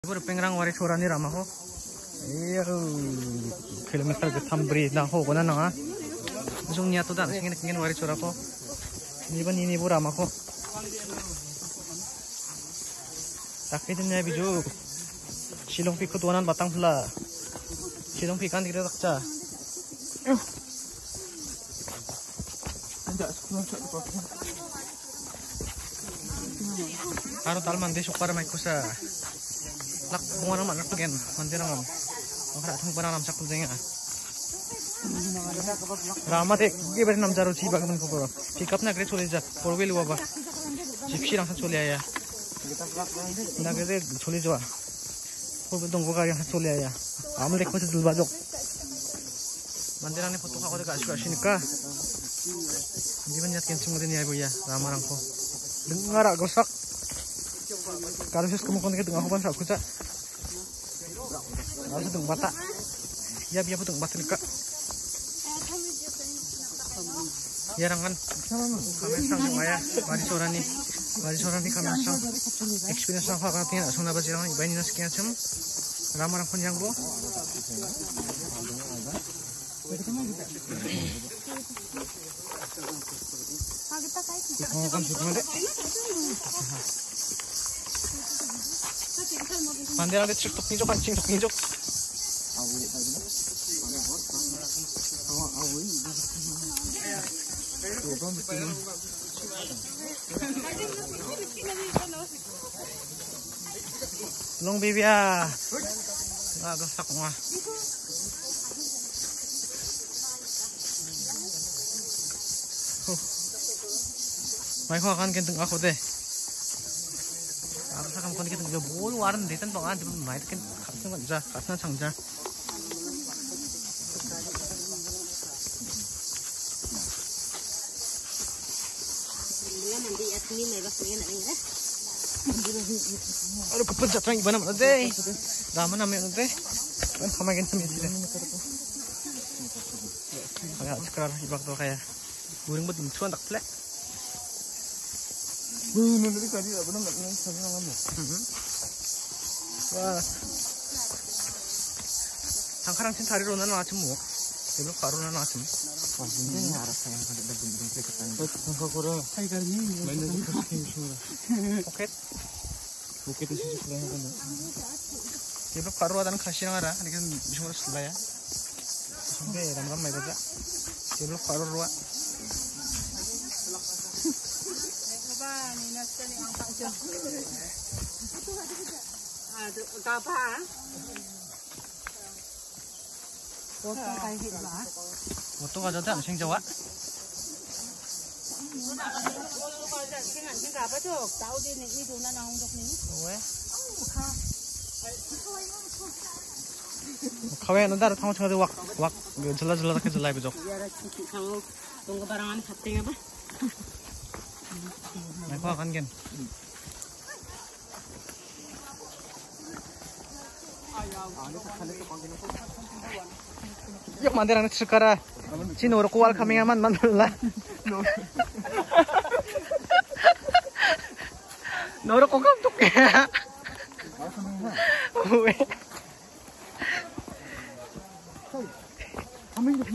Ibu pengrang wari chorani rama ho. Iya, kilometer ke Tambri na ho kona na. Zung niya to dan singin wari chora ko. Ini bu rama ko. Takit niya biju. Silong pi kutuanan batang pula. Silong pi kan dikira takca. Aro tal mandi sukar mai kusa. Lak bunga naman nak tugen mandi naman. Okra thung para nam sakul jenga. Rama te gibe nam jaro chi bagman ko poro. Pickup na gre chole ja. Porwel baba. Jipsi rang sa chole aya. Na gre chole jwa. Porwel dong ko gari sa chole aya. Am lekho se dulba jok. Mandirang ni foto ka ko de ka ashinika. Di ban yat ken chungde ni ay boya Rama rang ko. Dengar gosak. Kalau sus kemungkinan kita tengah hujan aku cak, harus tengah bata, ya biar tengah bata nika, ya rangan, kami sang maya, wari sorani kami sang, experience sang fakar tiang, asal nabas jirang ibain nas kian cem, Rama rang panjang bo, Mandir ada cek pinjok kancing cek pinjok. Long bibi ah, agak sak mah. Mai kau akan kenteng aku deh. Kamu kan kita juga boleh waran deh tan bangan di mana kan katanya aja katanya cangja aduh kepencet orang ibadah mana deh Rama namanya deh kan kamain semi sih deh agak sekarang ibak tuh kayak burung buat mencuan tak plek. Nanti tadi apa namanya nggak wah, angkarang sih tadi ronan macam mu, sebelum karunan macam. Wah, ini arah saya yang ada bentuk ketan. Angka kurang. Hai kali ini. Mana di kaki semua. Oke. Oke itu sih sebenarnya kan. Sebelum karunan kasih orang ada, ini kan bisa urus lah ya. Sampai ram-ram mai saja. Sebelum karunan. Foto aja tak sing Jawa. Kawe ntar tang chode wak jela ke jelai bejok. Tunggu barangan sateng apa? Aku akan gen. Yuk mandirang sekarang. Cina orang kual kami aman mandala. Noro kok kamu tuh ya? Kami hidup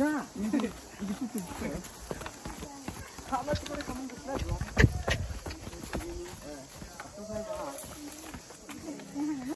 na.